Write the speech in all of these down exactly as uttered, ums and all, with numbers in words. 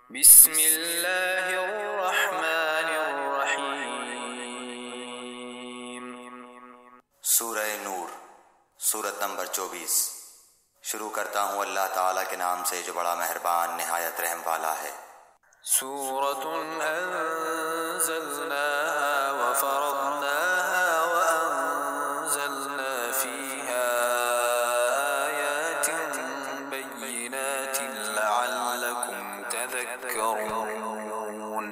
بسم اللہ الرحمن الرحیم۔ سورہ نور، سورت نمبر چوبیس۔ شروع کرتا ہوں اللہ تعالیٰ کے نام سے جو بڑا مہربان نہایت رحم والا ہے۔ سورۃ انزلناها وفرضناها وانزلنا فيها آیات بینات لعلکم تذکرون۔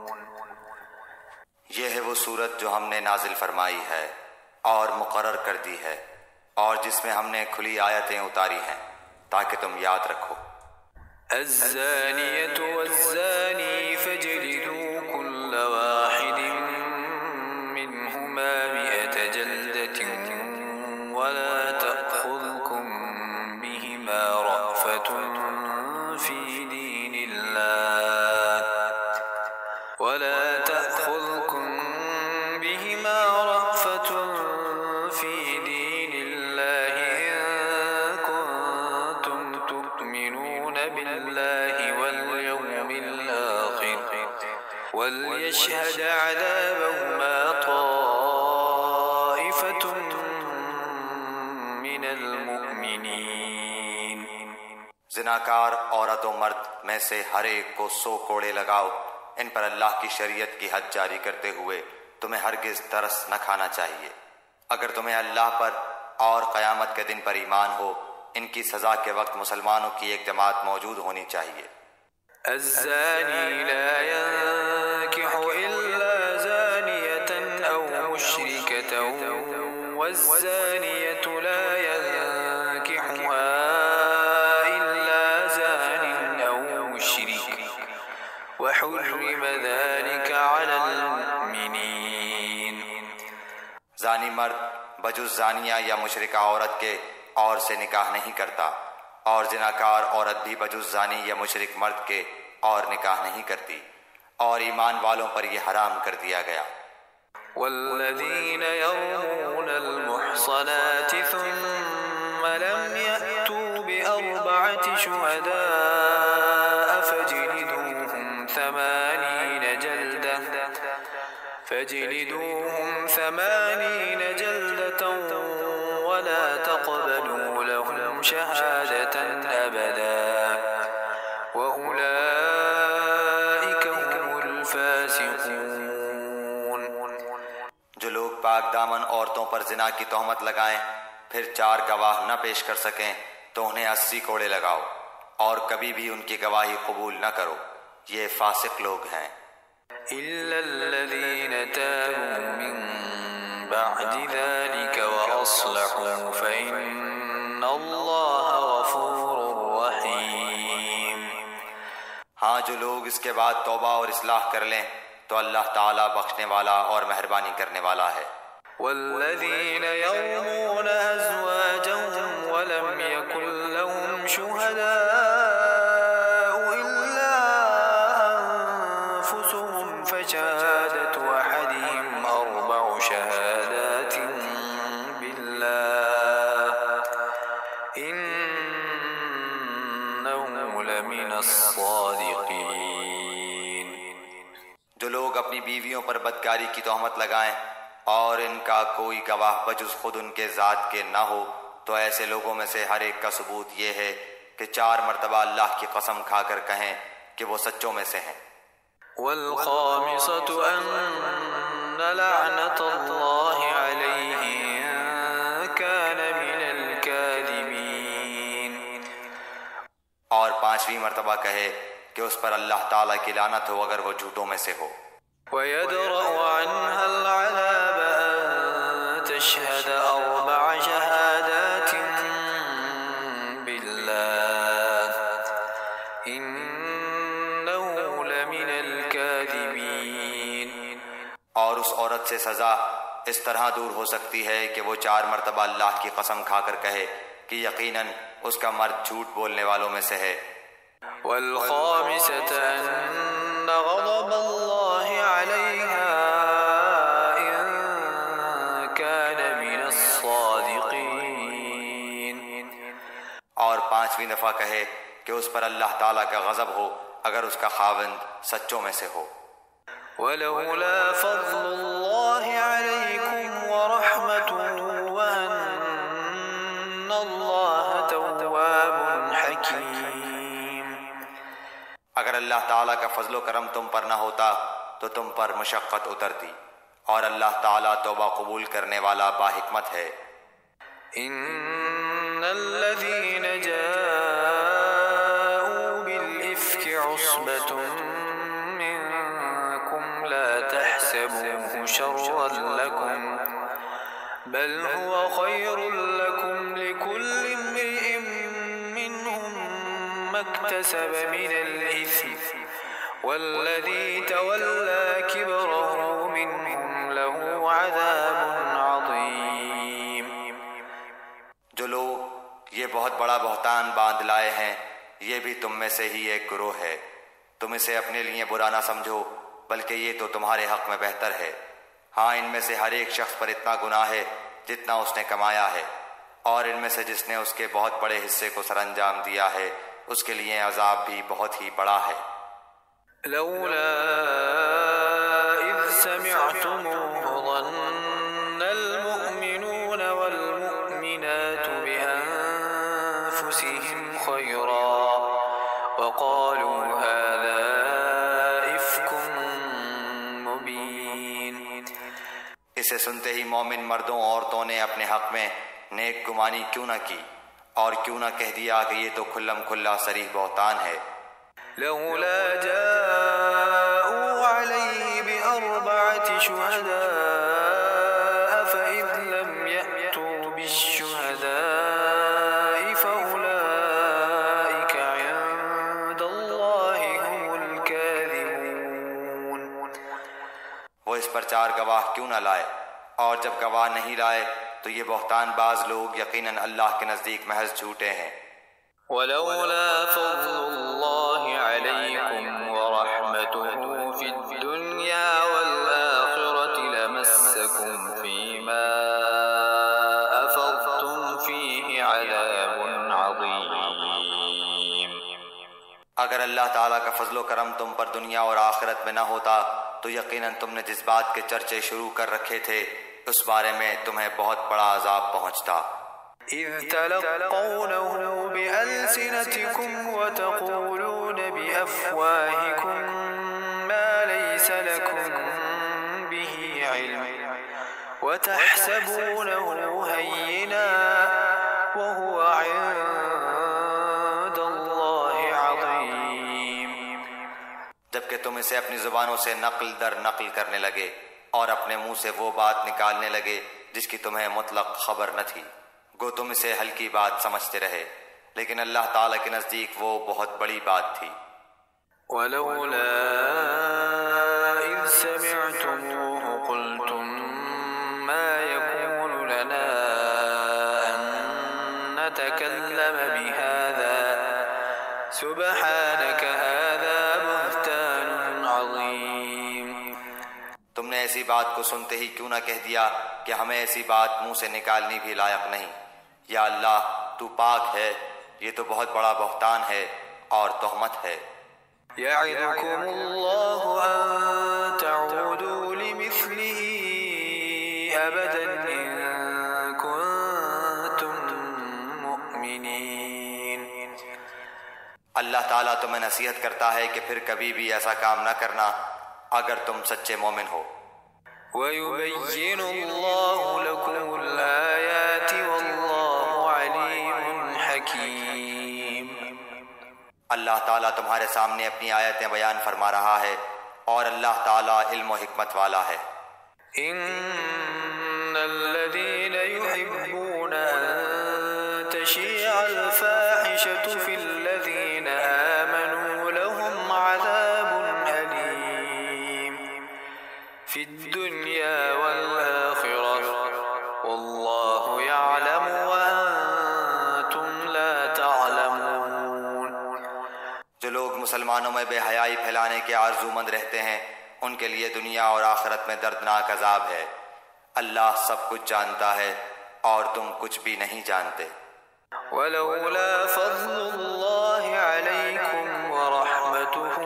یہ ہے وہ سورت جو ہم نے نازل فرمائی ہے اور مقرر کر دی ہے، اور جس میں ہم نے کھلی آیتیں اتاری ہیں تاکہ تم یاد رکھو۔ الزانیۃ والزانی فاجلدوا كل واحد منهما مئة جلدة ولا تأخذكم بهما رأفة في دين الله ولا تأخذكم بهما رأفة في دين الله إن كنتم تؤمنون بالله واليوم الآخر وليشهد عذابهما طائفة من المؤمنين۔ زناکار عورت و مرد میں سے ہر ایک کو سو کوڑے لگاؤ۔ ان پر اللہ کی شریعت کی حد جاری کرتے ہوئے تمہیں ہرگز ترس نہ کھانا چاہیے۔ اگر تمہیں اللہ پر اور قیامت کے دن پر ایمان ہو، ان کی سزا کے وقت مسلمانوں کی ایک جماعت موجود ہونی چاہیے۔ الزانی لا ينكح إلا زانية أو مشركة والزانية لا ينكحها إلا زان أو مشرك وحرم ذلك على المؤمنين۔ زانی مرد بجز زانیہ یا مشرکہ عورت کے اور سے نکاح نہیں کرتا، اور زناکار عورت بھی بجز زانی یا مشرک مرد کے اور نکاح نہیں کرتی، اور ایمان والوں پر یہ حرام کر دیا گیا۔ والذین یرمون المحصنات ثم لم یأتوا بأربعة شهداء فاجلدوهم ثمانین جلدة فاجلدوهم ثمانین جلدة ولا تقبلوا لهم شهادة أبدا وأولئك هم الفاسقون۔ جو لوگ پاک دامن عورتوں پر زنا کی تہمت لگائیں پھر چار گواہ نہ پیش کر سکیں تو انہیں اسی کوڑے لگاؤ، اور کبھی بھی ان کی گواہی قبول نہ کرو، یہ فاسق لوگ ہیں۔ إلا الذين تابوا من بعد ذلك وأصلحوا فإن الله غفور رحيم۔ ہاں، جو لوگ اس کے بعد توبہ اور اصلاح کر لیں تو اللہ تعالیٰ بخشنے والا اور مہربانی کرنے والا ہے۔ والذين يرمون أزواجهم ولم يكن لهم شهداء إلا أنفسهم فشهادة أحدهم أربع شهادات بالله إنه لمن الصادقين۔ جو لوگ اپنی بیویوں پر بدکاری کی تہمت لگائیں اور ان کا کوئی گواہ بجز خود ان کے ذات کے نہ ہو تو ایسے لوگوں میں سے ہر ایک کا ثبوت یہ ہے کہ چار مرتبہ اللہ کی قسم کھا کر کہیں کہ وہ سچوں میں سے ہیں۔ والخامسة أن لعنة الله عليه إن كان من الكاذبين۔ اور پانچویں مرتبہ کہے کہ اس پر اللہ تعالیٰ کی لعنت ہو اگر وہ جھوٹوں میں سے ہو۔ ويدرأ عنها العذاب أن تشهد أربع شهادات بالله إنه لمن الكاذبين۔ اور اس عورت سے سزا اس طرح دور ہو سکتی ہے کہ وہ چار مرتبہ اللہ کی قسم کھا کر کہے کہ یقیناً اس کا مرد جھوٹ بولنے والوں میں سے ہے۔ والخامسة أن غضب الله عليها إن كان من الصادقين۔ اور پانچویں دفعہ کہے کہ اس پر اللہ تعالیٰ کا غضب ہو اگر اس کا خاوند سچوں میں سے ہو۔ ولولا فضل اللہ علیکم ورحمته وان اللہ تواب حکیم۔ اگر اللہ تعالیٰ کا فضل و کرم تم پر نہ ہوتا تو تم پر مشقت اترتی، اور اللہ تعالیٰ توبہ قبول کرنے والا باحکمت ہے۔ ان الذین جاءوا بالافک عصبۃ منکم لا تحسبوه شرا لکم بل هو خیر لکم لكل امرئ منهم ما اكتسب من الاثم والذی تولى کبره منهم له عذاب عظیم۔ جو لوگ یہ بہت بڑا بہتان باندھ لائے ہیں یہ بھی تم میں سے ہی ایک گروہ ہے، تم اسے اپنے لیے برا نہ سمجھو بلکہ یہ تو تمہارے حق میں بہتر ہے۔ ہاں ان میں سے ہر ایک شخص پر اتنا گناہ ہے جتنا اس نے کمایا ہے، اور ان میں سے جس نے اس کے بہت بڑے حصے کو سر انجام دیا ہے اس کے لیے عذاب بھی بہت ہی بڑا ہے۔ لولا اذ سمعتموه ظن المؤمنون والمؤمنات بأنفسهم خيرا وقالوا هذا إفك مبين۔ اسے سنتے ہی مومن مردوں عورتوں نے اپنے حق میں نیک گمانی کیوں نہ کی اور کیوں نہ کہہ دیا کہ یہ تو کھلم کھلا صریح بہتان ہے۔ لولا جاءوا عليه بأربعة شهداء فإذ لم يأتوا بالشهداء فأولئك عند الله هم الكاذبون۔ وہ اس پر چار گواہ کیوں نہ لائے، اور جب گواہ نہیں لائے تو یہ بہتان باز لوگ یقیناً اللہ کے نزدیک محض جھوٹے ہیں۔ ولولا فضل اللہ علیکم ورحمته فی الدنیا والآخرة لمسکم فیما افضتم فیہ عذاب عظیم۔ اگر اللہ تعالیٰ کا فضل و کرم تم پر دنیا اور آخرت میں نہ ہوتا تو یقیناً تم نے جس بات کے چرچے شروع کر رکھے تھے اس بارے میں تمہیں بہت بڑا عذاب پہنچتا۔ اذ تلقونه بألسنتكم وتقولون بأفواهكم ما ليس لكم به علم وتحسبونه هينا وهو عند الله عظيم۔ جبکہ تم اسے اپنی زبانوں سے نقل در نقل کرنے لگے اور اپنے منہ سے وہ بات نکالنے لگے جس کی تمہیں مطلق خبر نہ تھی، گو تم اسے ہلکی بات سمجھتے رہے لیکن اللہ تعالیٰ کے نزدیک وہ بہت بڑی بات تھی۔ ولولا اذ سمعتموه قلتم ما يكون لنا ان نتكلم بهذا سبحانك هذا بهتان عظيم۔ تم نے ایسی بات کو سنتے ہی کیوں نہ کہہ دیا کہ ہمیں ایسی بات منہ سے نکالنی بھی لائق نہیں، یا اللہ تو پاک ہے، یہ تو بہت بڑا بہتان ہے اور تہمت ہے۔ یعظکم اللہ ان تعودوا لمثله ابدا ان کنتم مؤمنین۔ اللہ تعالیٰ تمہیں نصیحت کرتا ہے کہ پھر کبھی بھی ایسا کام نہ کرنا اگر تم سچے مومن ہو۔ وَيُبَيِّنُ اللَّهُ لَكُمُ الْآيَاتِ وَاللَّهُ عَلِيمٌ حَكِيمٌ۔ اللہ تعالیٰ تمہارے سامنے اپنی آیتیں بیان فرما رہا ہے اور اللہ تعالیٰ علم و حکمت والا ہے۔ إِنَّ الَّذِينَ يُحِبُّونَ أَن تَشِيعَ الْفَاحِشَةُ فِي الَّذِينَ آمَنُوا لَهُمْ عَذَابٌ أَلِيمٌ فِي الدُّنْيَا وَالْآخِرَةِ وَاللَّهُ يَعْلَمُ وَأَنْتُمْ لَا تَعْلَمُونَ۔ جو لوگ مسلمانوں میں بے حیائی پھیلانے کے آرزو مند رہتے ہیں ان کے لیے دنیا اور آخرت میں دردناک عذاب ہے۔ اللہ سب کچھ جانتا ہے اور تم کچھ بھی نہیں جانتے۔ وَلَوْلَا فَضْلُ اللَّهِ عَلَيْكُمْ وَرَحْمَتُهُ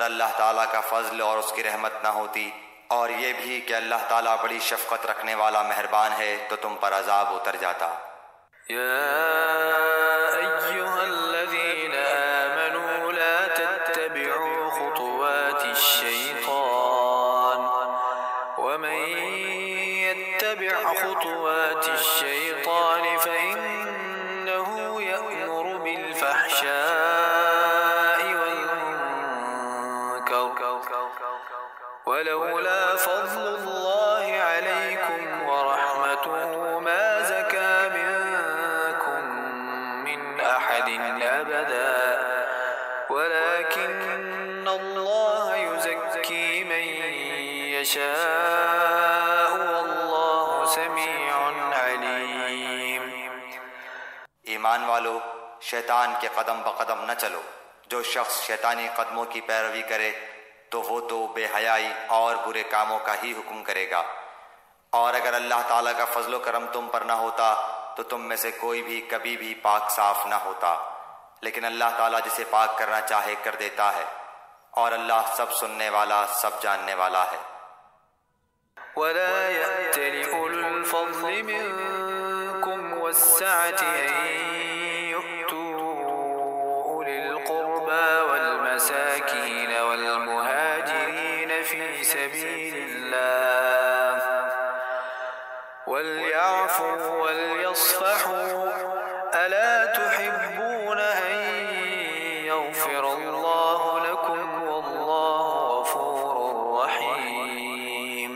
اللہ تعالیٰ کا فضل اور اس کی رحمت نہ ہوتی، اور یہ بھی کہ اللہ تعالیٰ بڑی شفقت رکھنے والا مہربان ہے، تو تم پر عذاب اتر جاتا۔ یا ایھا الذین آمنوا لا تتبعوا خطوات الشیطان ومن يتبع خطوات الشیطان فإنه يأمر بالفحشاء والمنکر ولولا فضل الله عليكم ورحمته ما زكى منكم من أحد أبدا ولكن الله يزكي من يشاء والله سميع عليم۔ ایمان والو، شیطان کے قدم بقدم نہ چلو۔ جو شخص شیطانی قدموں کی پیروی کرے تو وہ تو بے حیائی اور برے کاموں کا ہی حکم کرے گا، اور اگر اللہ تعالیٰ کا فضل و کرم تم پر نہ ہوتا تو تم میں سے کوئی بھی کبھی بھی پاک صاف نہ ہوتا، لیکن اللہ تعالیٰ جسے پاک کرنا چاہے کر دیتا ہے، اور اللہ سب سننے والا سب جاننے والا ہے۔ ولا يأتل أولو الفضل منكم والسعة أن يؤتوا أولي القربى والمساكين والمهاجرين في سبيل الله وليعفوا وليصفحوا ألا تحبون أن يغفر الله لكم والله غفور رحيم۔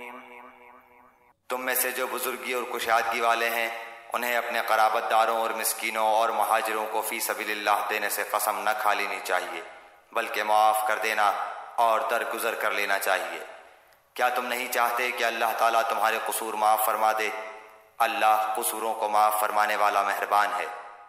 تم میں سے جو بزرگی اور کشادگی والے ہیں انہیں اپنے قرابت داروں اور مسکینوں اور مہاجروں کو فی سبیل اللہ دینے سے قسم نہ کھا لینی چاہیے، بلکہ معاف کر دینا اور درگزر کر لینا چاہیے۔ کیا تم نہیں چاہتے کہ اللہ تعالیٰ تمہارے قصور معاف فرما دے؟ اللہ قصوروں کو معاف فرمانے والا مہربان ہے۔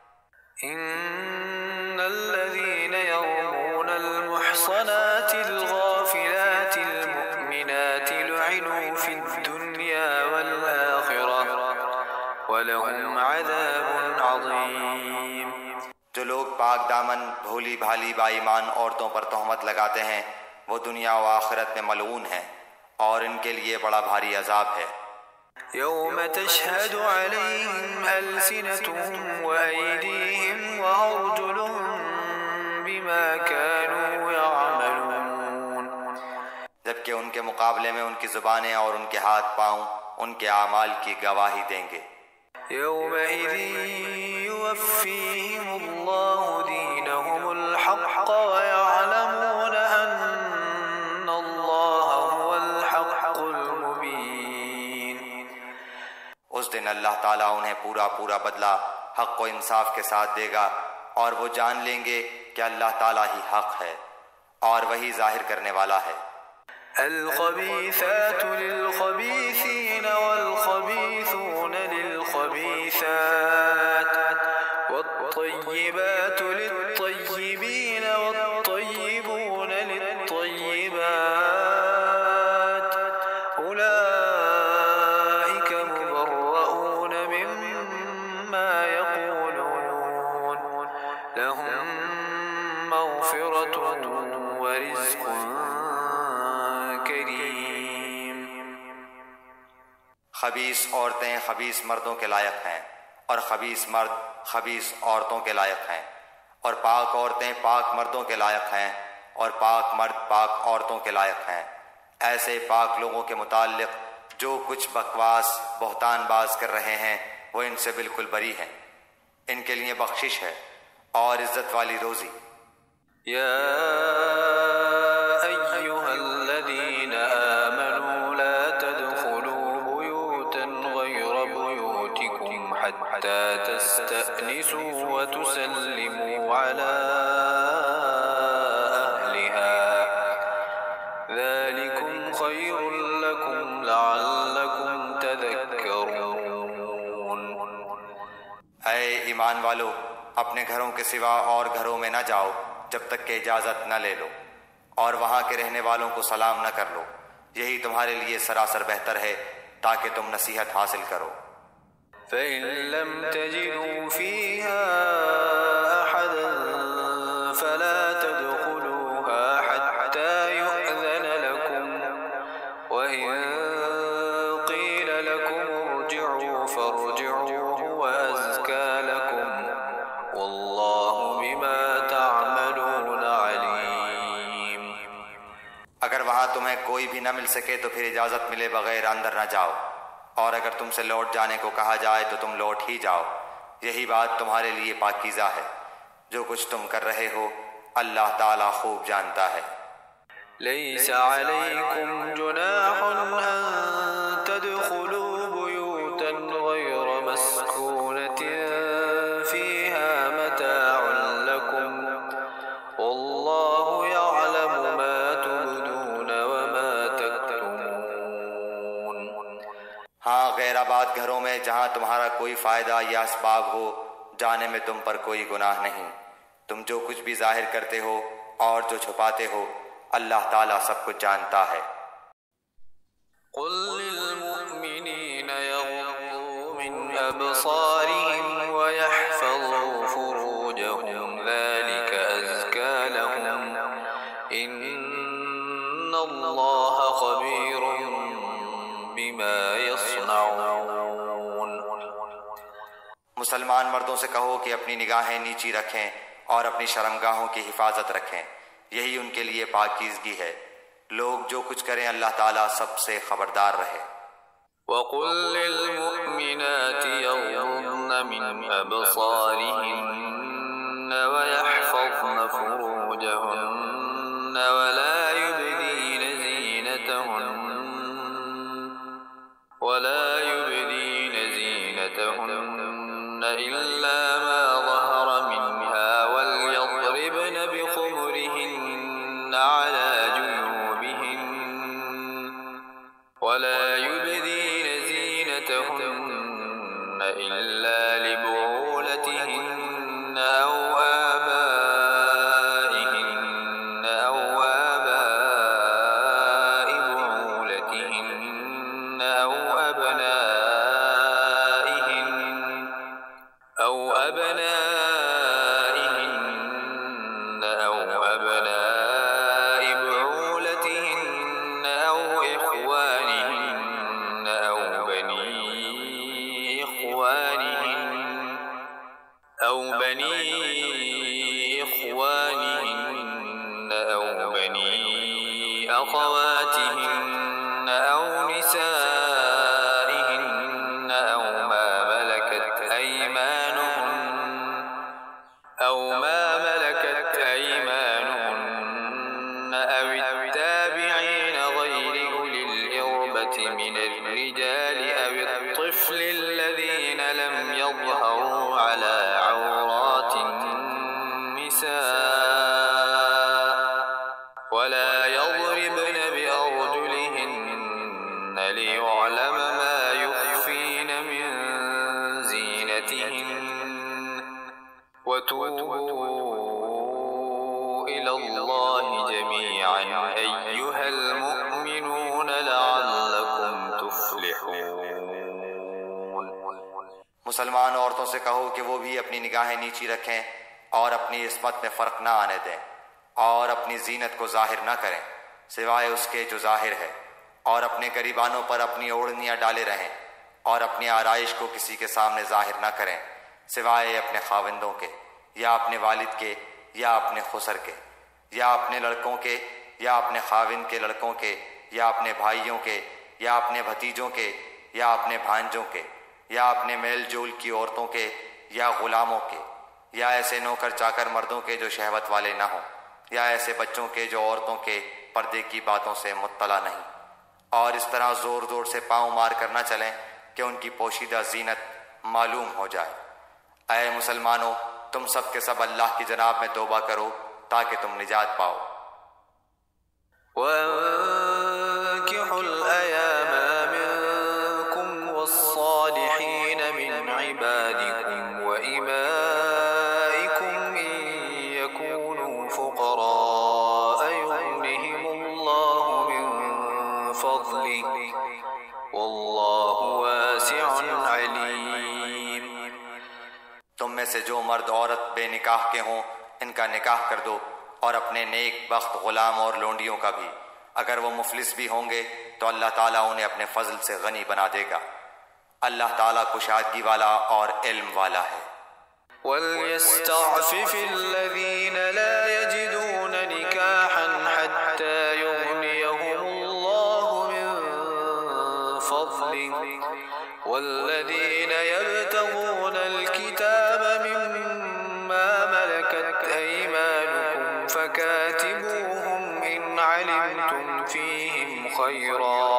ان الذين يرمون المحصنات الغافلات المؤمنات لعنوا في الدنيا والآخرة ولهم عذاب عظيم۔ جو لوگ پاک دامن بھولی بھالی با ایمان عورتوں پر تہمت لگاتے ہیں وہ دنیا و آخرت میں ملعون ہیں، اور ان کے لیے بڑا بھاری عذاب ہے۔ يوم تشهد عليهم ألسنتهم وأيديهم وأرجلهم بما كانوا يعملون۔ جبکہ ان کے مقابلے میں ان کی زبانیں اور ان کے ہاتھ پاؤں ان کے اعمال کی گواہی دیں گے۔ يومئذ يوفيهم الله دينهم الحق ويعلمون أن الله هو الحق المبين۔ اس دن اللہ تعالیٰ انہیں پورا پورا بدلہ حق و انصاف کے ساتھ دے گا، اور وہ جان لیں گے کہ اللہ تعالیٰ ہی حق ہے اور وہی ظاہر کرنے والا ہے۔ الخبيثات للخبيثين والخبيثون للخبيثات والطيبات للطيبين والطيبون للطيبات أولئك مبرؤون مما يقولون لهم مغفرة ورزق کریم۔ خبیث عورتیں خبیث مردوں کے لائق ہیں، اور خبیث مرد خبیث عورتوں کے لائق ہیں، اور پاک عورتیں پاک مردوں کے لائق ہیں، اور پاک مرد پاک عورتوں کے لائق ہیں۔ ایسے پاک لوگوں کے متعلق جو کچھ بکواس بہتان باز کر رہے ہیں وہ ان سے بالکل بری ہیں، ان کے لیے بخشش ہے اور عزت والی روزی۔ یا أيها الذين آمنوا لا تدخلوا بيوتا غير بيوتكم حتى تستأنسوا وتسلموا على أهلها ذلكم خير لكم لعلكم تذكرون۔ اے ایمان والو، اپنے گھروں کے سوا اور گھروں میں نہ جاؤ جب تک کہ اجازت نہ لے لو، اور وہاں کے رہنے والوں کو سلام نہ کر لو، یہی تمہارے لیے سراسر بہتر ہے تاکہ تم نصیحت حاصل کرو۔ فَإِن لَّمْ تَجِدُوا فِيهَا أَحَدًا فَلَا تَدْخُلُوهَا حَتَّى فارجعوا هو أزكى لكم والله بما تعملون عليم۔ اگر وہاں تمہیں کوئی بھی نہ مل سکے تو پھر اجازت ملے بغیر اندر نہ جاؤ، اور اگر تم سے لوٹ جانے کو کہا جائے تو تم لوٹ ہی جاؤ، یہی بات تمہارے لیے پاکیزہ ہے۔ جو کچھ تم کر رہے ہو اللہ تعالیٰ خوب جانتا ہے۔ ليس عليكم جناح أن تدخلوا بيوتا غير مسكونة فيها متاع لكم والله يعلم ما تبدون وما تكتمون۔ ہاں، غیر آباد گھروں میں جہاں تمہارا کوئی فائدہ یا اسباب ہو جانے میں تم پر کوئی گناہ نہیں۔ تم جو کچھ بھی ظاہر کرتے ہو اور جو چھپاتے ہو اللہ تعالیٰ سب کچھ جانتا ہے۔ قل للمؤمنين يغضوا من أبصارهم ويحفظوا فروجهم ذلك أزكى لهم إن الله خبير بما يصنعون۔ مسلمان مردوں سے کہو کہ اپنی نگاہیں نیچی رکھیں اور اپنی شرمگاہوں کی حفاظت رکھیں، یہی ان کے لیے پاکیزگی ہے۔ لوگ جو کچھ کریں اللہ تعالیٰ سب سے خبردار رہے۔ وَقُل لِّلْمُؤْمِنَاتِ يَغْضُضْنَ مِنْ أَبْصَارِهِنَّ وَيَحْفَظْنَ فُرُوجَهُنَّ وَلَا يُبْدِينَ زِينَتَهُنَّ وَلَا يُبْدِينَ زِينَتَهُنَّ إِلَّا مَا ظَهَرَ مِنْهَا وَلْيَضْرِبْنَ بِخُمُرِهِنَّ عَلَى ولا يبدين زينتهن إلا لبعولتهن أو آبائهن أو آباء بعولتهن أو أبنائهن أو أبنائهن أو أبناء بعولتهن أو إخوانهن أو بني إخوانهن أو بني إخوانهن أو بني أخواتهن أو نسائهن أو ما ملكت أيمانهن أو ما ملكت أيمانهن أو التابعين غير أولي الإربة من الرجال أو الطفل الذين لم يظهروا على عورات النساء ولا يضربن بأرجلهن ليعلم ما يخفين من زينتهن وتوبوا إلى الله جميعا أيها المؤمنون لعلكم تفلحون۔ مسلمان عورتوں سے کہو کہ وہ بھی اپنی نگاہیں نیچی رکھیں اور اپنی عصمت میں فرق نہ آنے دیں اور اپنی زینت کو ظاہر نہ کریں سوائے اس کے جو ظاہر ہے، اور اپنے گریبانوں پر اپنی اوڑھنیاں ڈالے رہیں اور اپنی آرائش کو کسی کے سامنے ظاہر نہ کریں سوائے اپنے خاوندوں کے یا اپنے والد کے یا اپنے خسر کے یا اپنے لڑکوں کے یا اپنے خاوند کے لڑکوں کے یا اپنے بھائیوں کے یا اپنے بھتیجوں کے یا اپنے بھانجوں کے یا اپنے میل جول کی عورتوں کے یا غلاموں کے یا ایسے نوکر چاکر مردوں کے جو شہوت والے نہ ہوں یا ایسے بچوں کے جو عورتوں کے پردے کی باتوں سے مطلع نہیں، اور اس طرح زور زور سے پاؤں مار کر نہ چلیں کہ ان کی پوشیدہ زینت معلوم ہو جائے۔ اے مسلمانوں، تم سب کے سب اللہ کی جناب میں توبہ کرو تاکہ تم نجات پاؤ۔ وَانكِحُوا الْأَيَامَ مِنكُمْ وَالصَّالِحِينَ مِنْ عِبَادِكُمْ وَإِمَائِكُمْ إِنْ يَكُونُوا فُقَرَاءَ يُغْنِهِمُ اللَّهُ مِنْ فَضْلِهِ وَاللَّهُ وَاسِعٌ عَلِيمٌ۔ تم میں سے جو مرد عورت بے نکاح کے ہوں ان کا نکاح کر دو، اور اپنے نیک بخت غلام اور لونڈیوں کا بھی۔ اگر وہ مفلس بھی ہوں گے تو اللہ تعالیٰ انہیں اپنے فضل سے غنی بنا دے گا۔ اللہ تعالیٰ کشادگی والا اور علم والا ہے۔ وَلْيَسْتَعْفِفِ الَّذِينَ لَا يَجِدُونَ نِكَاحًا حَتَّى يُغْنِيَهُمُ اللَّهُ مِنْ فَضْلِهِ وَالَّذِينَ يَبْتَغُونَ الْكِتَابَ مِمَّا مَلَكَتْ أَيْمَانُكُمْ فَكَاتِبُوهُمْ إِنْ عَلِمْتُمْ فِيهِمْ خَيْرًا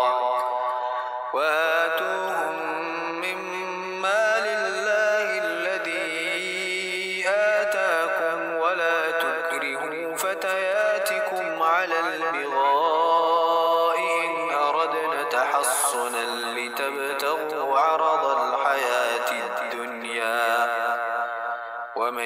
وَآتُوهُمْ مِمَّا لِلَّهِ الَّذِي آتَاكُمْ وَلَا تُكْرِهُوا فَتَيَاتِكُمْ عَلَى الْبِغَاءِ إِنْ أَرَدْنَ تَحَصُّنًا لِتَبْتَغُوا عَرَضَ الْحَيَاةِ الدُّنْيَا وَمَنْ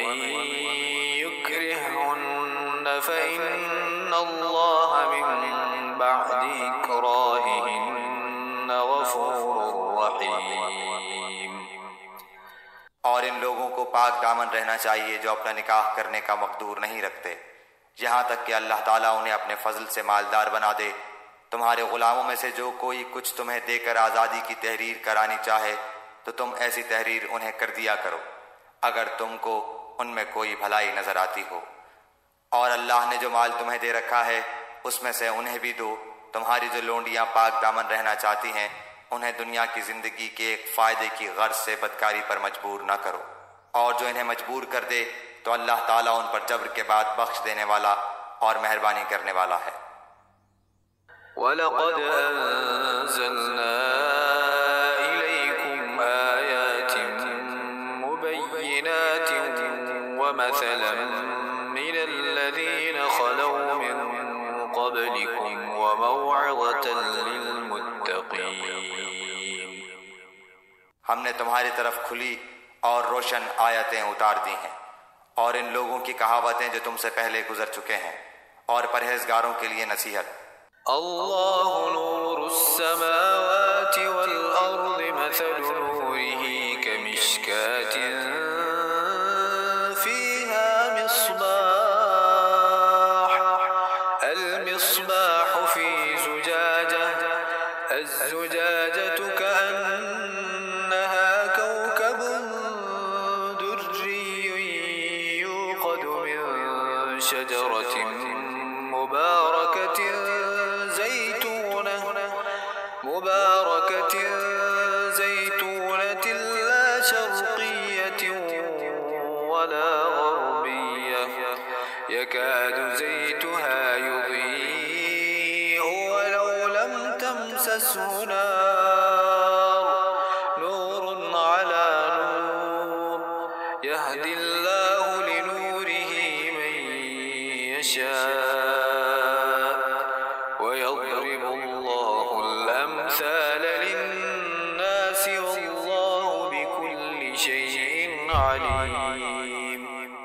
يُكْرِههُنَّ فَإِنَّ اللَّهَ مِنْ بَعْدِ إِكْرَاهِهِنَّ غَفُورٌ رَحِيمٌ۔ اور ان لوگوں کو پاک دامن رہنا چاہیے جو اپنا نکاح کرنے کا مقدور نہیں رکھتے، یہاں تک کہ اللہ تعالیٰ انہیں اپنے فضل سے مالدار بنا دے۔ تمہارے غلاموں میں سے جو کوئی کچھ تمہیں دے کر آزادی کی تحریر کرانی چاہے تو تم ایسی تحریر انہیں کر دیا کرو اگر تم کو ان میں کوئی بھلائی نظر آتی ہو۔ اور اللہ نے جو مال تمہیں دے رکھا ہے اس میں سے انہیں بھی دو۔ تمہاری جو لونڈیاں پاک دامن رہنا چاہتی ہیں انہیں دنیا کی زندگی کے ایک فائدے کی غرض سے بدکاری پر مجبور نہ کرو، اور جو انہیں مجبور کر دے تو اللہ تعالیٰ ان پر جبر کے بعد بخش دینے والا اور مہربانی کرنے والا ہے۔ وَلَقَدْ أَنزَلْنَا إِلَيْكُمْ آيَاتٍ مُبَيِّنَاتٍ وَمَثَلًا مِنَ الَّذِينَ خَلَوْا مِن قَبْلِكُمْ وَمَوْعِظَةً لِلْمُتَّقِينَ۔ ہم نے تمہاری طرف کھلی اور روشن آیتیں اتار دی ہیں، اور ان لوگوں کی کہاوتیں جو تم سے پہلے گزر چکے ہیں، اور پرہیزگاروں کے لیے نصیحت۔ اللہ نور السماوات والأرض مثل نوره كمشكاة فيها مصباح المصباح في زجاجة الزجاجة كأنها كوكب دري يوقد من شجرة مباركة زيتونة مباركة زيتونة لا شرقية ولا غربية يكاد زيتها يضيء ولو لم تمسسه نار نور على نور يهدي الله لنوره من يشاء ويضرب الله الأمثال للناس والله بكل شيء عليم۔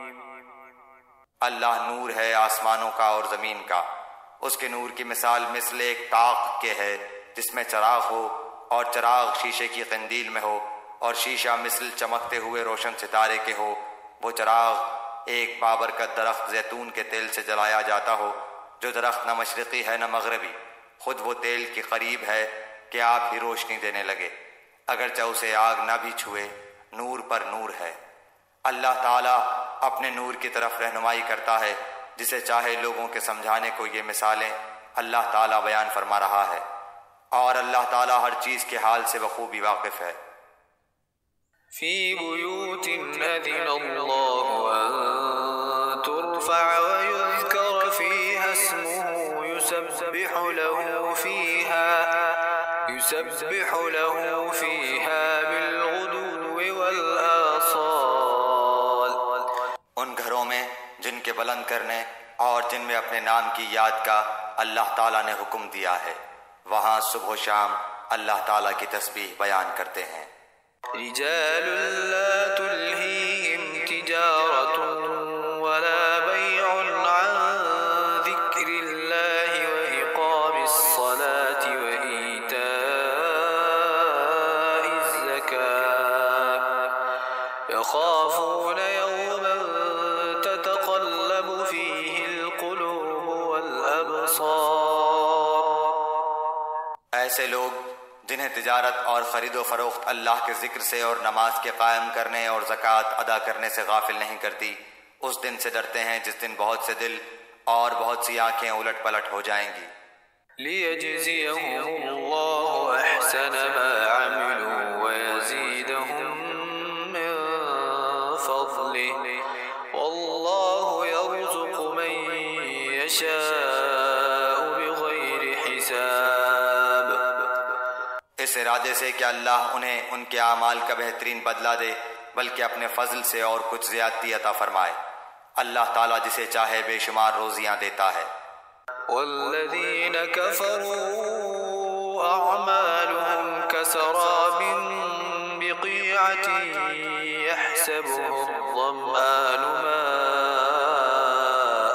اللہ نور ہے آسمانوں کا اور زمین کا، اس کے نور کی مثال مثل ایک طاق کے ہے جس میں چراغ ہو، اور چراغ شیشے کی قندیل میں ہو، اور شیشہ مثل چمکتے ہوئے روشن ستارے کے ہو۔ وہ چراغ ایک بابرکت درخت زیتون کے تیل سے جلایا جاتا ہو، جو درخت نہ مشرقی ہے نہ مغربی، خود وہ تیل کے قریب ہے کہ آپ ہی روشنی دینے لگے، اگرچہ اسے آگ نہ بھی چھوئے، نور پر نور ہے۔ اللہ تعالیٰ اپنے نور کی طرف رہنمائی کرتا ہے جسے چاہے لوگوں کے سمجھانے کو یہ مثالیں اللہ تعالیٰ بیان فرما رہا ہے، اور اللہ تعالیٰ ہر چیز کے حال سے بخوبی واقف ہے۔ فی بیوت اذن اللہ ان ترفع ویذکر فیہا اسمہ یسبح له فیہا یسبح له فیہا بالغدو والآصال۔ ان گھروں میں جن کے بلند کرنے اور جن میں اپنے نام کی یاد کا اللہ تعالیٰ نے حکم دیا ہے، وہاں صبح و شام اللہ تعالیٰ کی تسبیح بیان کرتے ہیں۔ رجال لا تلہیہم تجارت ولا بیع عن ذکر اللہ وإقام الصلاة وإیتاء الزکاة یخافون یوما تتقلب فیہ القلوب والابصار۔ ایسے لوگ جنہیں تجارت اور خرید و فروخت اللہ کے ذکر سے اور نماز کے قائم کرنے اور زکوٰۃ ادا کرنے سے غافل نہیں کرتی، اس دن سے ڈرتے ہیں جس دن بہت سے دل اور بہت سی آنکھیں الٹ پلٹ ہو جائیں گی۔ لِيَجْزِيَهُمُ اللَّهُ أَحْسَنَ مَا عَمِلُوا وَيَزِيدَهُم مِّن فَضْلِهِ وَاللَّهُ يَرْزُقُ مَن يَشَاءُ بِغَيْرِ حِسَابٍ۔ اس ارادے سے کہ اللہ انہیں ان کے اعمال کا بہترین بدلہ دے، بلکہ اپنے فضل سے اور کچھ زیادتی عطا فرمائے۔ اللہ تعالیٰ جسے چاہے بے شمار روزیاں دیتا ہے۔ والذین کفروا اعمالهم كسراب بقیعة يحسبه الظمآن ماء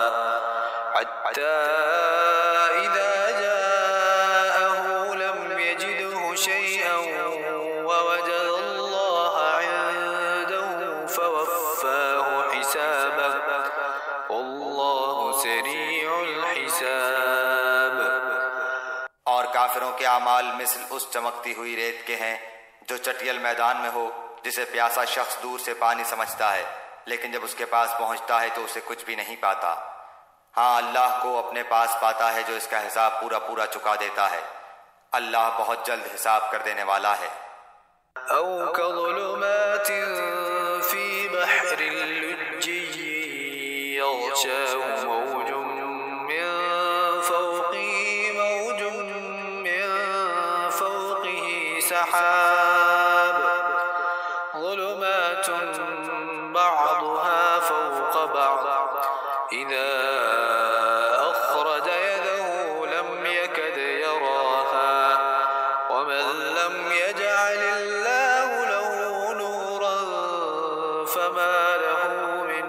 حتى إذا جاءه لم يجده شيئا ووجد الله عنده فوفاه حسابه والله سريع الحساب۔ اور کافروں کے اعمال مثل اس چمکتی ہوئی ریت کے ہیں جو چٹیل میدان میں ہو، جسے پیاسا شخص دور سے پانی سمجھتا ہے، لیکن جب اس کے پاس پہنچتا ہے تو اسے کچھ بھی نہیں پاتا۔ ہاں، اللہ کو اپنے پاس پاتا ہے جو اس کا حساب پورا پورا چکا دیتا ہے۔ اللہ بہت جلد حساب کر دینے والا ہے۔ او كظلمات في بحر اللجي يغشاه موج من فوقه موج من فوقه سحاب ظلمات بعضها فوق بعض إذا أخرج يده لم يكد يراها ومن لم يجعل الله له نورا فما له من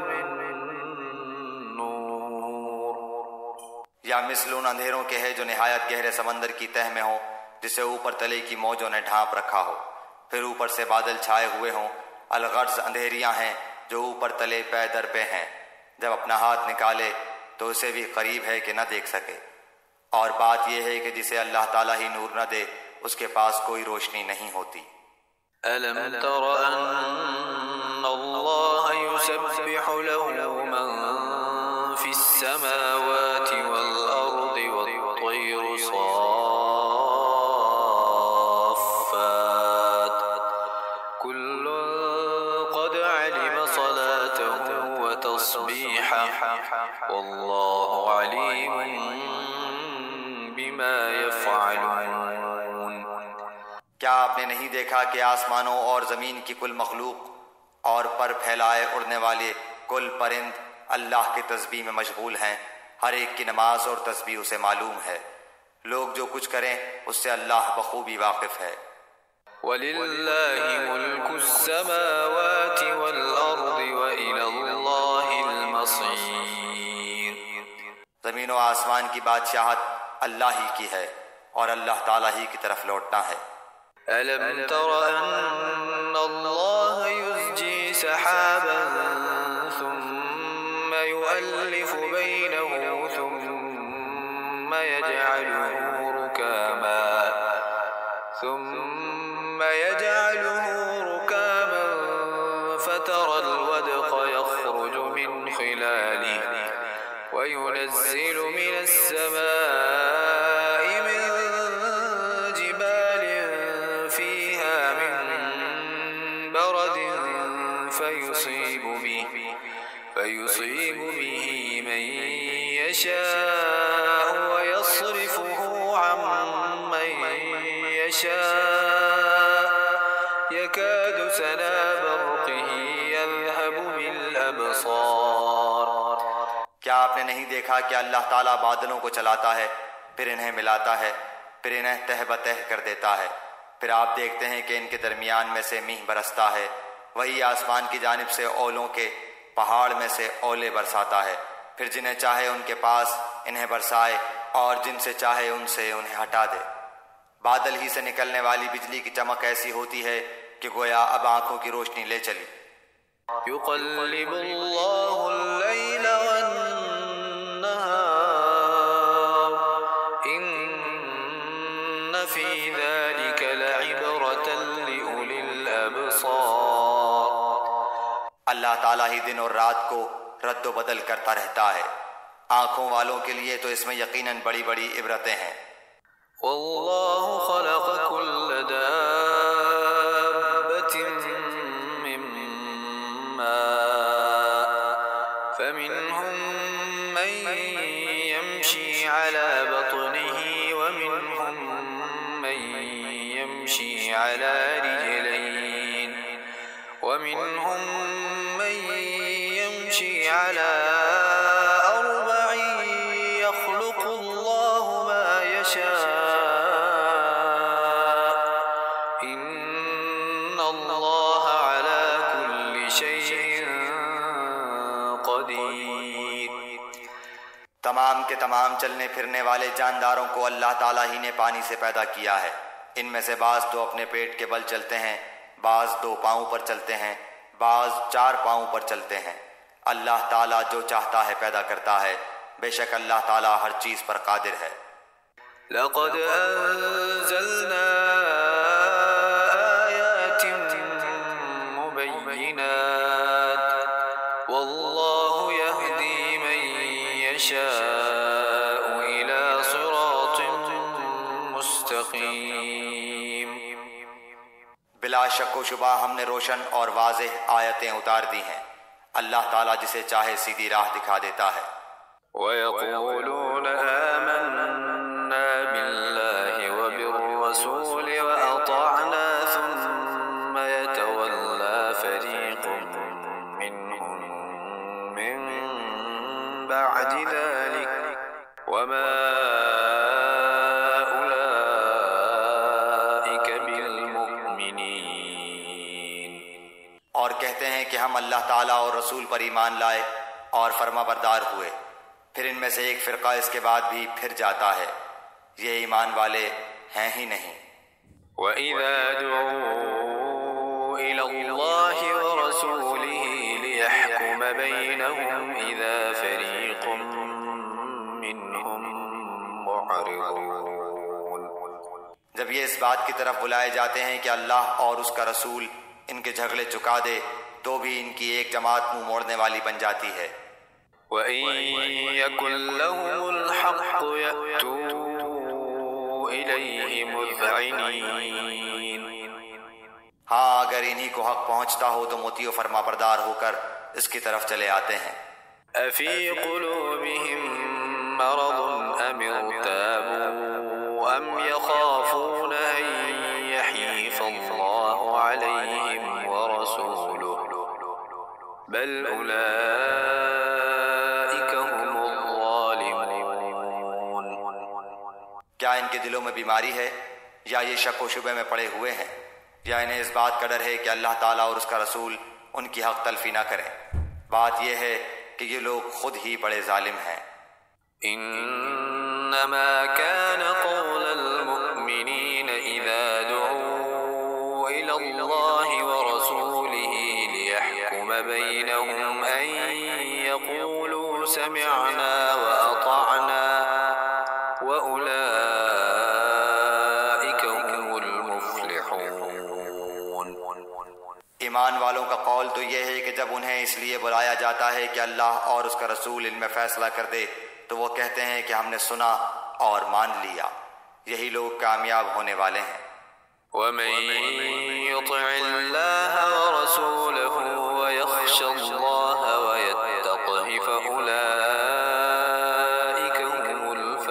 نور۔ یا مثل ان اندھیروں کے ہے جو نہایت گہرے سمندر کی تہ میں ہوں، جسے اوپر تلے کی موجوں نے ڈھانپ رکھا ہو، پھر اوپر سے بادل چھائے ہوئے ہوں۔ الغرض اندھیریاں ہیں جو اوپر تلے پے در پہ ہیں، جب اپنا ہاتھ نکالے تو اسے بھی قریب ہے کہ نہ دیکھ سکے۔ اور بات یہ ہے کہ جسے اللہ تعالیٰ ہی نور نہ دے اس کے پاس کوئی روشنی نہیں ہوتی۔ ألم تر أن الله يسبح له من في السماوات والأرض والطير صافات كل قد علم صلاته وتصبيحه والله عليم بما يفعلون۔ کیا آپ نے نہیں دیکھا کہ آسمانوں اور زمین کی کل مخلوق اور پر پھیلائے اڑنے والے کل پرند اللہ کی تسبیح میں مشغول ہیں؟ ہر ایک کی نماز اور تسبیح اسے معلوم ہے۔ لوگ جو کچھ کریں اس سے اللہ بخوبی واقف ہے۔ وَلِلَّهِ مُلْكُ السَّمَاوَاتِ وَالْأَرْضِ وَإِلَى اللَّهِ الْمَصِيرُ۔ زمین و آسمان کی بادشاہت اللہ ہی کی ہے اور اللہ تعالیٰ ہی کی طرف لوٹنا ہے۔ أَلَمْ تَرَ أَنَّ اللَّهَ يُزْجِي سَحَابًا ثُمَّ يُؤَلِّفُ بَيْنَهُ ثُمَّ يَجْعَلُهُ رُكَامًا ثُمَّ يَجْعَلُهُ رُكَامًا فَتَرَى الْوَدْقَ يَخْرُجُ مِنْ خِلَالِهِ وَيُنَزِّلُ مِنَ السَّمَاءِ مِنْ جِبَالٍ فِيهَا مِنْ بَرَدٍ فَيُصِيبُ بِهِ فَيُصِيبُ بِهِ مَنْ يَشَاءُ وَيَصْرِفُهُ عَنْ مَنْ يَشَاءُ يَكَادُ سَنَا بَرْقِهِ يَذْهَبُ بِالْأَبْصَارِ۔ کیا آپ نے نہیں دیکھا کہ اللہ تعالیٰ بادلوں کو چلاتا ہے، پھر انہیں ملاتا ہے، پھر انہیں تہ بتہ کر دیتا ہے، پھر آپ دیکھتے ہیں کہ ان کے درمیان میں سے میہ برستا ہے، وہی آسمان کی جانب سے اولوں کے پہاڑ میں سے اولے برساتا ہے، پھر جنہیں چاہے ان کے پاس انہیں برسائے اور جن سے چاہے ان سے انہیں ہٹا دے۔ بادل ہی سے نکلنے والی بجلی کی چمک ایسی ہوتی ہے کہ گویا اب آنکھوں کی روشنی لے چلی۔ يقلب الله الليل والنهار إن في ذلك اللہ تعالیٰ ہی دن اور رات کو رد و بدل کرتا رہتا ہے. آنکھوں والوں کے لیے تو اس میں یقیناً بڑی بڑی عبرتیں ہیں. والله خلق كل دابة من ماء فمنهم من يمشي على بطنه ومنهم من يمشي على رجلين ومنهم من يمشي على أربع يخلق الله ما يشاء إن الله على كل شيء قدير. تمام کے تمام چلنے پھرنے والے جانداروں کو اللہ تعالیٰ ہی نے پانی سے پیدا کیا ہے. ان میں سے بعض تو اپنے پیٹ کے بل چلتے ہیں، بعض دو پاؤں پر چلتے ہیں، بعض چار پاؤں پر چلتے ہیں. اللہ تعالیٰ جو چاہتا ہے پیدا کرتا ہے. بے شک اللہ تعالیٰ ہر چیز پر قادر ہے. لقد أنزلنا آيات مبينات والله يهدي من يشاء إلى صراط مستقيم. بلا شک و شبہ ہم نے روشن اور واضح آیتیں اتار دی ہیں. اللہ تعالیٰ جسے چاہے سیدھی راہ دکھا دیتا ہے. ويقولون آمنا بالله وبالرسول وأطعنا ثم يتولى فريق منهم من بعد ذلك وما أولئك بالمؤمنين. اور کہتے ہیں کہ ہم اللہ تعالیٰ اور رسول پر ایمان لائے اور فرما بردار ہوئے، پھر ان میں سے ایک فرقہ اس کے بعد بھی پھر جاتا ہے، یہ ایمان والے ہیں ہی نہیں. وَإِذَا دُعُوا إِلَى اللَّهِ وَرَسُولِهِ لِيَحْكُمَ بَيْنَهُمْ إِذَا فَرِيقٌ مِّنْهُمْ مُعْرِضُونَ. جب یہ اس بات کی طرف بلائے جاتے ہیں کہ اللہ اور اس کا رسول ان کے جھگڑے چکا دے، تو بھی ان کی ایک جماعت منہ موڑنے والی بن جاتی ہے. وَإِن يَكُن لَّهُمُ الْحَقُّ يَأْتُوا إِلَيْهِ مُذْعِنِينَ. ہاں اگر انہی کو حق پہنچتا ہو تو مطیع و فرما بردار ہو کر اس کی طرف چلے آتے ہیں. أَفِي قُلُوبِهِم مَّرَضٌ أَمِ ارْتَابُوا أَمْ يَخَافُونَ أَن يَحِيفَ اللَّهُ عَلَيْهِمْ وَرَسُولُهُ بَلْ أُولَئِكَ هُمُ الظَّالِمُونَ. کیا ان کے دلوں میں بیماری ہے یا یہ شک و شبہ میں پڑے ہوئے ہیں، یا انہیں اس بات کا ڈر ہے کہ اللہ تعالیٰ اور اس کا رسول ان کی حق تلفی نہ کریں؟ بات یہ ہے کہ یہ لوگ خود ہی بڑے ظالم ہیں. إنما كان قول المؤمنين إذا دعوا إلى الله ورسوله ليحكم بينهم أن يقولوا سمعنا وأطعنا وأولئك هم المفلحون. ایمان والوں کا قول تو یہ ہے کہ جب انہیں اس لیے بلایا جاتا ہے کہ اللہ اور اس کا رسول ان میں فیصلہ کر دے تو وہ کہتے ہیں کہ ہم نے سنا اور مان لیا. یہی لوگ کامیاب ہونے والے ہیں. ومن يطع الله ورسوله ويخشى الله ويتقه فأولئك هم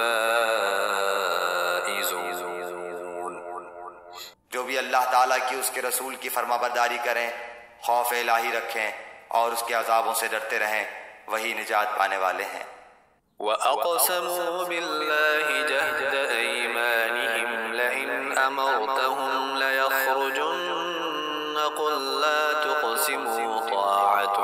الفائزون. جو بھی اللہ تعالیٰ کی اس کے رسول کی فرما برداری کریں، خوف الہی رکھیں اور اس کے عذابوں سے ڈرتے رہیں، وہی نجات پانے والے ہیں. وَأَقْسَمُوا بِاللَّهِ جَهْدَ أَيْمَانِهِمْ لَئِنْ أَمَرْتَهُمْ لَيَخْرُجُنَّ قُلْ لَا تُقْسِمُوا طَاعَةٌ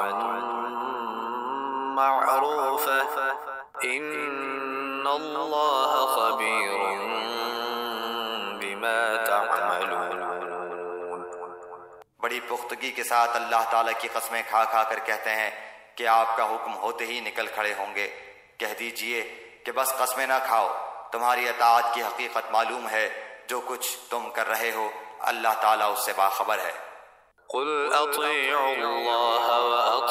مَّعْرُوفَةٌ إِنَّ اللَّهَ خَبِيرٌ بِمَا تَعْمَلُونَ. بڑی پختگی کے ساتھ اللہ تعالیٰ کی قسمیں کھا کھا کر کہتے ہیں کہ آپ کا حکم ہوتے ہی نکل کھڑے ہوں گے. کہہ دیجئے کہ بس قسمیں نہ کھاؤ، تمہاری اطاعت کی حقیقت معلوم ہے، جو کچھ تم کر رہے ہو اللہ تعالیٰ اس سے باخبر ہے. قل اطیعوا اللہ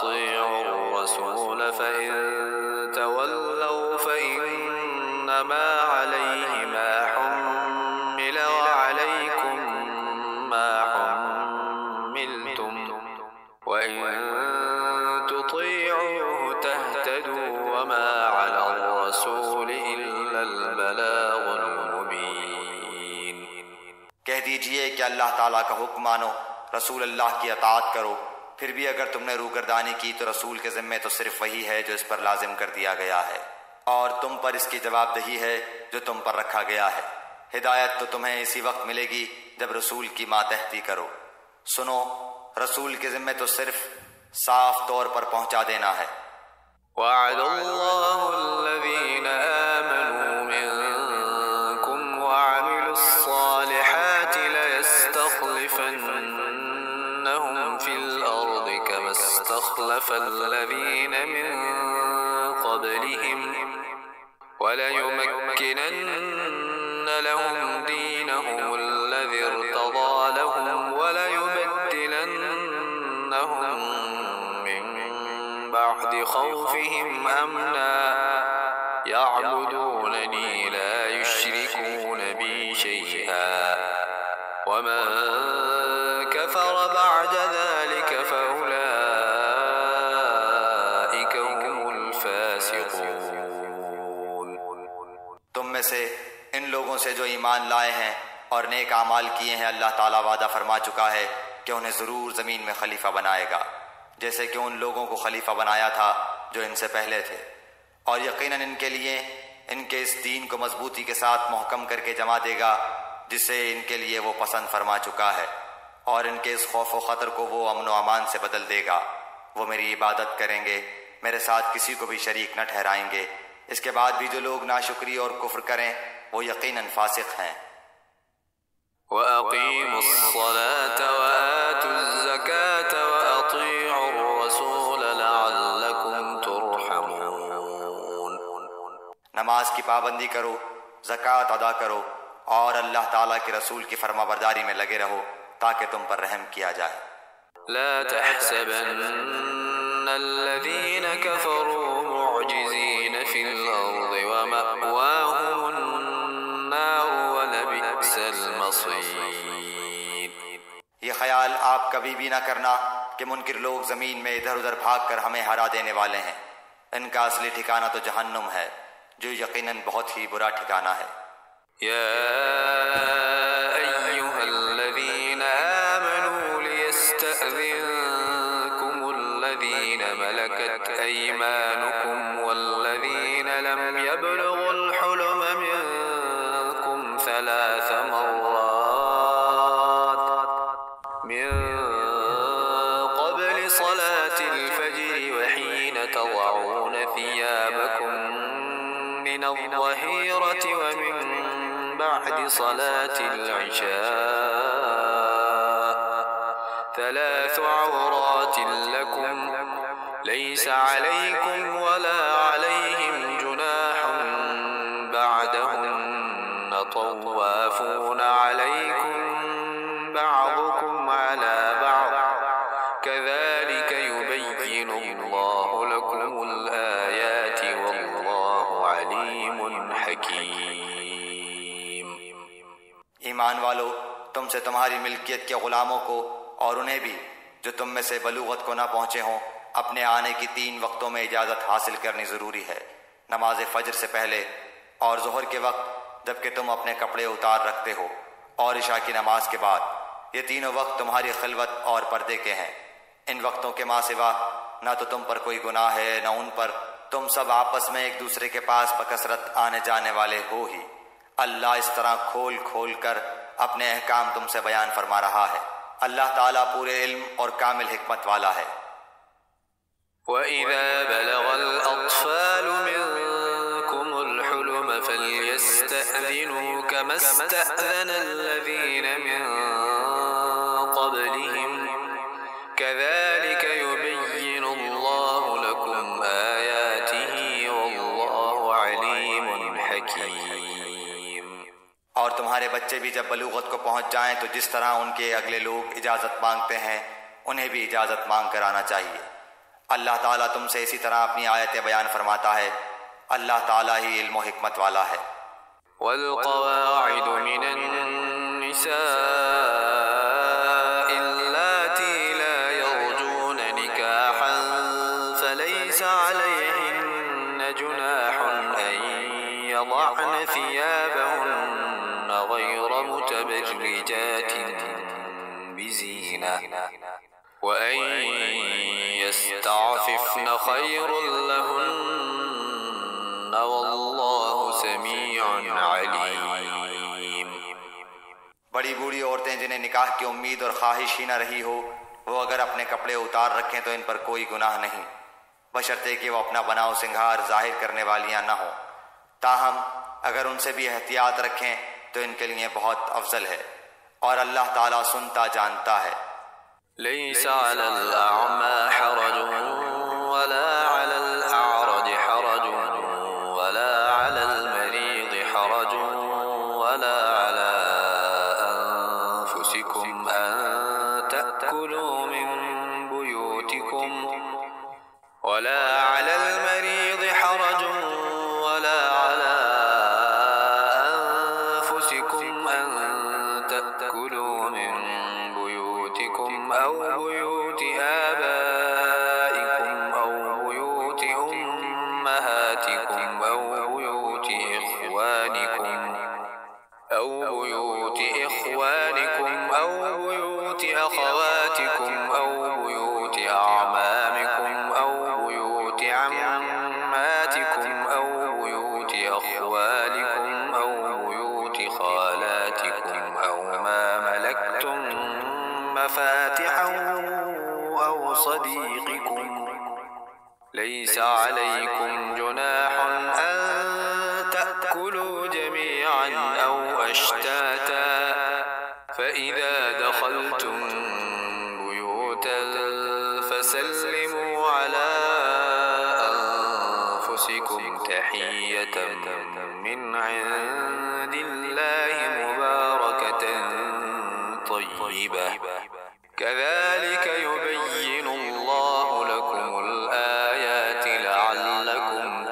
فإن تولوا فإنما عليه ما حمل وعليكم ما حملتم وإن تطيعوه تهتدوا وما على الرسول إلا البلاغ المبين۔ کہہ دیجئے کہ اللہ تعالیٰ کا حکم مانو، رسول اللہ کی اطاعت کرو، پھر بھی اگر تم نے روگردانی کی تو رسول کے ذمے تو صرف وہی ہے جو اس پر لازم کر دیا گیا ہے، اور تم پر اس کی جواب دہی ہے جو تم پر رکھا گیا ہے۔ ہدایت تو تمہیں اسی وقت ملے گی جب رسول کی ماتحتی کرو۔ سنو، رسول کے ذمے تو صرف صاف طور پر پہنچا دینا ہے۔ وعد اللہ الذین آمنوا منکم وعملوا الصالحات ليستخلفنهم في الأرض كما استخلف الذين من قبلهم وليمكنن لهم دينهم الذي ارتضى لهم وليبدلنهم من بعد خوفهم أمنا يعبدونني لا يشركون بي شيئا ومن كفر بعد ذلك فأولئك هم الفاسقون۔ تم میں سے ان لوگوں سے جو ایمان لائے ہیں اور نیک اعمال کیے ہیں، اللہ تعالیٰ وعدہ فرما چکا ہے کہ انہیں ضرور زمین میں خلیفہ بنائے گا، جیسے کہ ان لوگوں کو خلیفہ بنایا تھا جو ان سے پہلے تھے، اور یقیناً ان کے لیے ان کے اس دین کو مضبوطی کے ساتھ محکم کر کے جمع دے گا جسے ان کے لیے وہ پسند فرما چکا ہے، اور ان کے اس خوف و خطر کو وہ امن و امان سے بدل دے گا۔ وہ میری عبادت کریں گے، میرے ساتھ کسی کو بھی شریک نہ ٹھہرائیں گے، اس کے بعد بھی جو لوگ ناشکری اور کفر کریں وہ یقیناً فاسق ہیں۔ وَأَقِيمُوا الصَّلَاةَ وَآتُوا الزَّكَاةَ وَأَطِيعُوا الرَّسُولَ لَعَلَّكُمْ تُرْحَمُونَ۔ نماز کی پابندی کرو، زکوٰۃ ادا کرو، اور اللہ تعالیٰ کے رسول کی فرما برداری میں لگے رہو تاکہ تم پر رحم کیا جائے۔ لا تحسبن الذين كفروا معجزين في الأرض ومأواهم النار ولبئس المصير۔ یہ خیال آپ کبھی بھی نہ کرنا کہ منکر لوگ زمین میں ادھر ادھر بھاگ کر ہمیں ہرا دینے والے ہیں، ان کا اصلی ٹھکانہ تو جہنم ہے جو یقیناً بہت ہی برا ٹھکانہ ہے۔ يا أيها الذين آمنوا ليستأذنكم الذين ملكت أيمانكم والذين لم يبلغوا الحلم منكم ثلاث مرات من قبل صلاة الفجر وحين تضعون ثيابكم من الظهيرة ومن بعد صلاة العشاء ثلاث عورات لكم ليس عليكم ولا عليهم جناح بعدهن طوافون عليكم بعضكم على بعض كذلك يبين الله لكم الآيات والله عليم حكيم۔ ایمان والو، تم سے تمہاری ملکیت کے غلاموں کو اور انہیں بھی جو تم میں سے بلوغت کو نہ پہنچے ہوں اپنے آنے کی تین وقتوں میں اجازت حاصل کرنی ضروری ہے، نماز فجر سے پہلے اور ظہر کے وقت جبکہ تم اپنے کپڑے اتار رکھتے ہو، اور عشاء کی نماز کے بعد۔ یہ تینوں وقت تمہاری خلوت اور پردے کے ہیں۔ ان وقتوں کے ماں سوا نہ تو تم پر کوئی گناہ ہے نہ ان پر، تم سب آپس میں ایک دوسرے کے پاس بکثرت آنے جانے والے ہو ہی۔ اللہ اس طرح کھول کھول کر اپنے احکام تم سے بیان فرما رہا ہے۔ اللہ تعالیٰ پورے علم اور کامل حکمت والا ہے۔ وَإِذَا بَلَغَ الْأَطْفَالُ مِنكُمُ الْحُلُمَ فَلْيَسْتَأْذِنُوا كَمَا اسْتَأْذَنَ الَّذِينَ مِن قَبْلِهِمْ كَذَلِكَ يُبَيِّنُ اللَّهُ لَكُمْ آيَاتِهِ وَاللَّهُ عَلِيمٌ حَكِيمٌ۔ اور تمہارے بچے بھی جب بلوغت کو پہنچ جائیں تو جس طرح ان کے اگلے لوگ اجازت مانگتے ہیں انہیں بھی اجازت مانگ کر آنا چاہیے۔ اللہ تعالیٰ تم سے اسی طرح اپنی آیتیں بیان فرماتا ہے۔ اللہ تعالیٰ ہی علم و حکمت والا ہے۔ والقواعد من النساء اللاتي لا يرجون نكاحا فليس عليهن جناح أن يضعن ثيابهن غير متبرجات بزينة وأن يستعففن خير لهن والله سميع عليم۔ بڑی بوڑھی عورتیں جنہیں نکاح کی امید اور خواہش ہی نہ رہی ہو، وہ اگر اپنے کپڑے اتار رکھیں تو ان پر کوئی گناہ نہیں، بشرطے کہ وہ اپنا بناؤ سنگھار ظاہر کرنے والیاں نہ ہوں۔ تاہم اگر ان سے بھی احتیاط رکھیں تو ان کے لیے بہت افضل ہے، اور اللہ تعالیٰ سنتا جانتا ہے۔ ليس على الأعمى حرج ولا على الأعرج حرج ولا على المريض حرج ولا على أنفسكم أن تأكلوا من بيوتكم ولا على المريض حرج ولا على أنفسكم أن تأكلوا من بيوتكم أو بيوت آبائكم أو بيوت أمهاتكم أو بيوت إخوانكم أو بيوت إخوانكم أو بيوت أخواتكم أو بيوت أعمامكم أو بيوت عماتكم أو بيوت أخوالكم أو بيوت خالاتكم أو ما ملكتم مفاتحه أو صديقكم ليس عليكم جناح أن تأكلوا جميعا أو أشتاتا فإذا دخلتم بيوتا فسلموا على أنفسكم تحية من عند الله مباركة طيبة كذلك يبين الله لكم الآيات لعلكم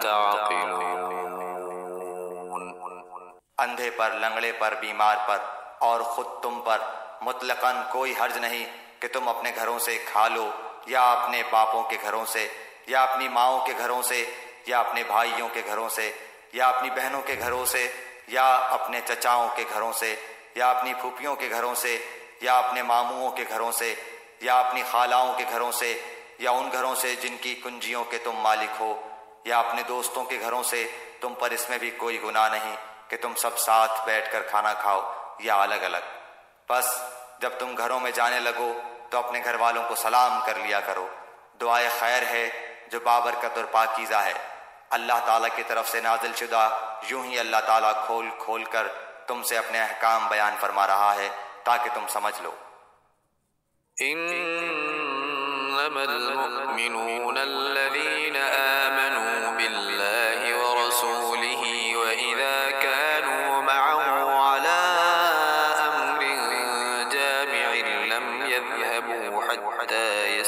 تعقلون۔ اندھے پر، لنگڑے پر، بیمار پر اور خود تم پر مطلقاً کوئی حرج نہیں کہ تم اپنے گھروں سے کھا لو، یا اپنے باپوں کے گھروں سے، یا اپنی ماؤں کے گھروں سے، یا اپنے بھائیوں کے گھروں سے، یا اپنی بہنوں کے گھروں سے، یا اپنے چچاؤں کے گھروں سے، یا اپنی پھوپھیوں کے گھروں سے، یا اپنے ماموؤں کے گھروں سے، یا اپنی خالاؤں کے گھروں سے، یا ان گھروں سے جن کی کنجیوں کے تم مالک ہو، یا اپنے دوستوں کے گھروں سے۔ تم پر اس میں بھی کوئی گناہ نہیں کہ تم سب ساتھ بیٹھ کر کھانا کھاؤ یا الگ الگ۔ بس جب تم گھروں میں جانے لگو تو اپنے گھر والوں کو سلام کر لیا کرو۔ دعائے خیر ہے جو بابرکت اور پاکیزہ ہے، اللہ تعالیٰ کی طرف سے نازل شدہ۔ یوں ہی اللہ تعالیٰ کھول کھول کر تم سے اپنے احکام بیان فرما رہا ہے تاکہ تم سمجھ لو۔ انما المؤمنون الذين آمنوا بالله ورسوله واذا كانوا معه على امر جامع لم يذهبوا حتى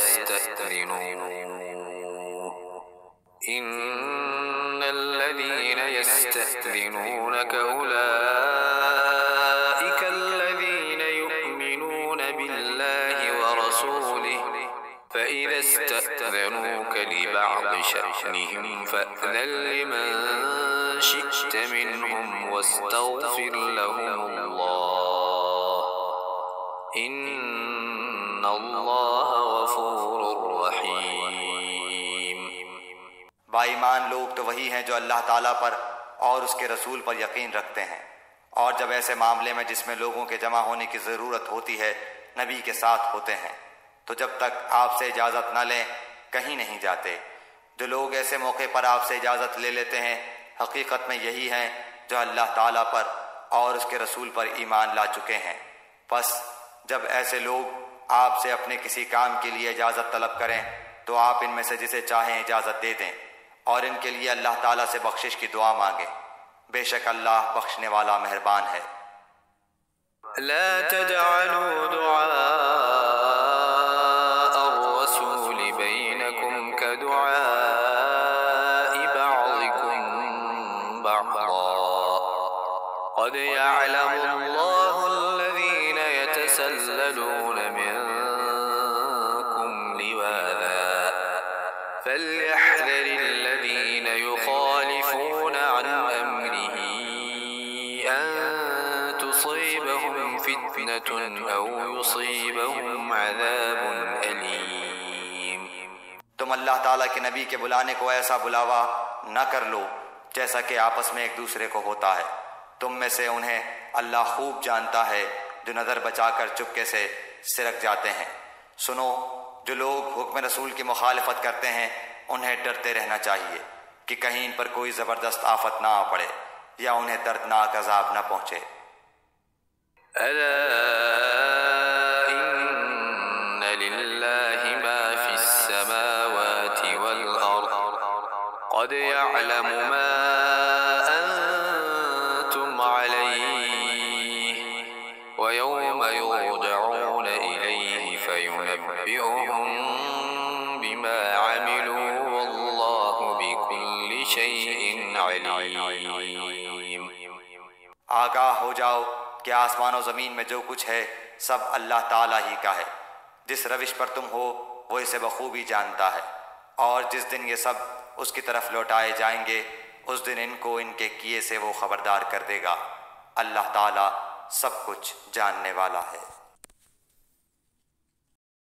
يستأذنوه ان الذين يستأذنونك اولئك الذين يؤمنون بالله ورسوله فإذا استأذنوك لبعض شأنهم فأذن لمن شئت منهم واستغفر لهم الله إن الله غفور رحيم۔ باایمان لوگ تو وہی ہیں جو اللہ تعالیٰ پر اور اس کے رسول پر یقین رکھتے ہیں، اور جب ایسے معاملے میں جس میں لوگوں کے جمع ہونے کی ضرورت ہوتی ہے نبی کے ساتھ ہوتے ہیں، تو جب تک آپ سے اجازت نہ لیں کہیں نہیں جاتے۔ جو لوگ ایسے موقع پر آپ سے اجازت لے لیتے ہیں حقیقت میں یہی ہیں جو اللہ تعالیٰ پر اور اس کے رسول پر ایمان لا چکے ہیں۔ پس جب ایسے لوگ آپ سے اپنے کسی کام کے لیے اجازت طلب کریں تو آپ ان میں سے جسے چاہیں اجازت دے دیں، اور ان کے لیے اللہ تعالیٰ سے بخشش کی دعا مانگیں، بے شک اللہ بخشنے والا مہربان ہے۔ لا تجعلوا دعاء الرسول بينكم قد يعلم الله الذين يتسللون منكم لواذا فليحذر الذين يخالفون عن أمره أن تصيبهم فتنة أو يصيبهم عذاب أليم۔ تم اللہ تعالیٰ کے نبی کے بلانے کو ایسا بلاوا نہ کر لو جیسا کہ آپس میں ایک دوسرے کو ہوتا ہے۔ تم میں سے انہیں اللہ خوب جانتا ہے جو نظر بچا کر چپکے سے سرک جاتے ہیں۔ سنو، جو لوگ حکم رسول کی مخالفت کرتے ہیں انہیں ڈرتے رہنا چاہیے کہ کہیں ان پر کوئی زبردست آفت نہ آ پڑے یا انہیں دردناک عذاب نہ پہنچے۔ ألا إن لله ما في السماوات والأرض قد يعلم ما أنتم عليه ويوم يرجعون إليه فينبئهم بما عملوا والله بكل شيء عليم۔ آگاہ ہو جاؤ کہ آسمان و زمین میں جو کچھ ہے سب اللہ تعالیٰ ہی کا ہے۔ جس روش پر تم ہو وہ اسے بخوبی جانتا ہے، اور جس دن یہ سب اس کی طرف لوٹائے جائیں گے اس دن ان کو ان کے کیے سے وہ خبردار کر دے گا۔ اللہ تعالیٰ سب کچھ جاننے والا ہے۔